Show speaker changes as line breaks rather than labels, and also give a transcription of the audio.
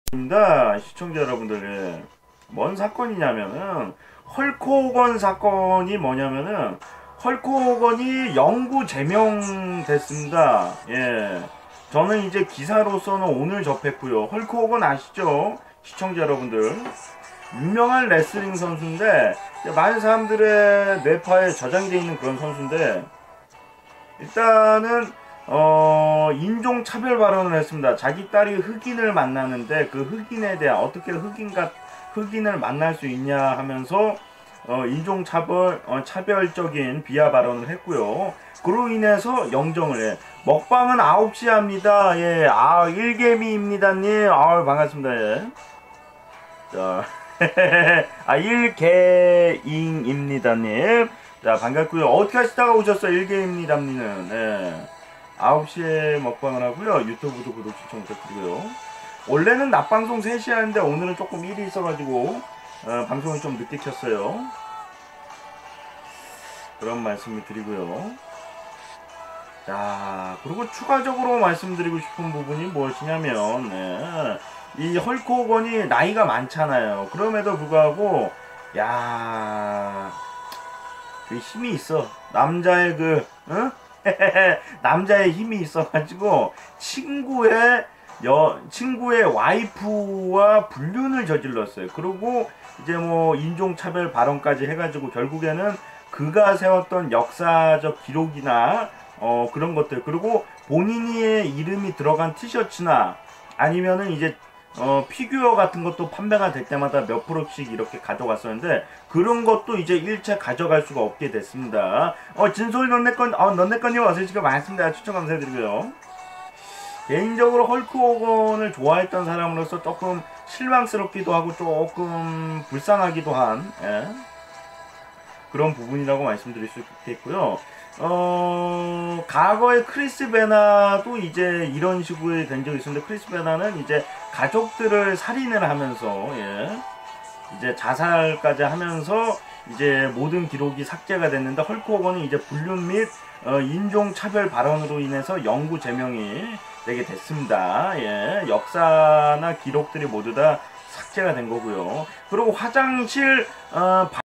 입니다. 시청자 여러분들, 뭔 사건이냐면은 헐크 호건 사건이 뭐냐면은 헐크 호건이 영구 제명됐습니다. 예, 저는 이제 기사로서는 오늘 접했고요. 헐크 호건 아시죠? 시청자 여러분들, 유명한 레슬링 선수인데 많은 사람들의 뇌파에 저장이 되어 있는 그런 선수인데, 일단은 인종차별 발언을 했습니다. 자기 딸이 흑인을 만나는데 그 흑인에 대한 어떻게 흑인을 만날 수 있냐 하면서 인종차별 차별적인 비하 발언을 했고요. 그로 인해서 영정을 해. 먹방은 9시 합니다. 예, 1개미입니다님. 반갑습니다. 예. 자, 일개잉입니다님. 자, 반갑고요. 어떻게 하시다가 오셨어요? 일개입니다님은. 예. 9시에 먹방을 하고요. 유튜브도 구독 추천 부탁드리고요. 원래는 낮방송 3시에 하는데 오늘은 조금 일이 있어가지고 방송을 좀 늦게 켰어요. 그런 말씀을 드리고요. 자, 그리고 추가적으로 말씀드리고 싶은 부분이 무엇이냐면, 이 헐크 호건이 나이가 많잖아요. 그럼에도 불구하고, 야, 그 힘이 있어. 남자의 응? 남자의 힘이 있어가지고, 친구의 와이프와 불륜을 저질렀어요. 그리고 이제 뭐 인종차별 발언까지 해가지고 결국에는 그가 세웠던 역사적 기록이나 그런 것들, 그리고 본인의 이름이 들어간 티셔츠나 아니면은 이제 피규어 같은 것도 판매가 될 때마다 몇 프로씩 이렇게 가져갔었는데 그런 것도 이제 일체 가져갈 수가 없게 됐습니다. 진솔 넌네건님 어서 오시고 반갑습니다. 추천 감사드리고요. 개인적으로 헐크 호건을 좋아했던 사람으로서 조금 실망스럽기도 하고 조금 불쌍하기도 한, 그런 부분이라고 말씀드릴 수 있겠고요. 과거에 크리스 베나도 이제 이런 식으로 된 적이 있었는데, 크리스 베나는 이제 가족들을 살인을 하면서, 이제 자살까지 하면서 이제 모든 기록이 삭제가 됐는데, 헐크 호건은 이제 불륜 및 인종차별 발언으로 인해서 영구 제명이 되게 됐습니다. 역사나 기록들이 모두 다 삭제가 된 거고요. 그리고 화장실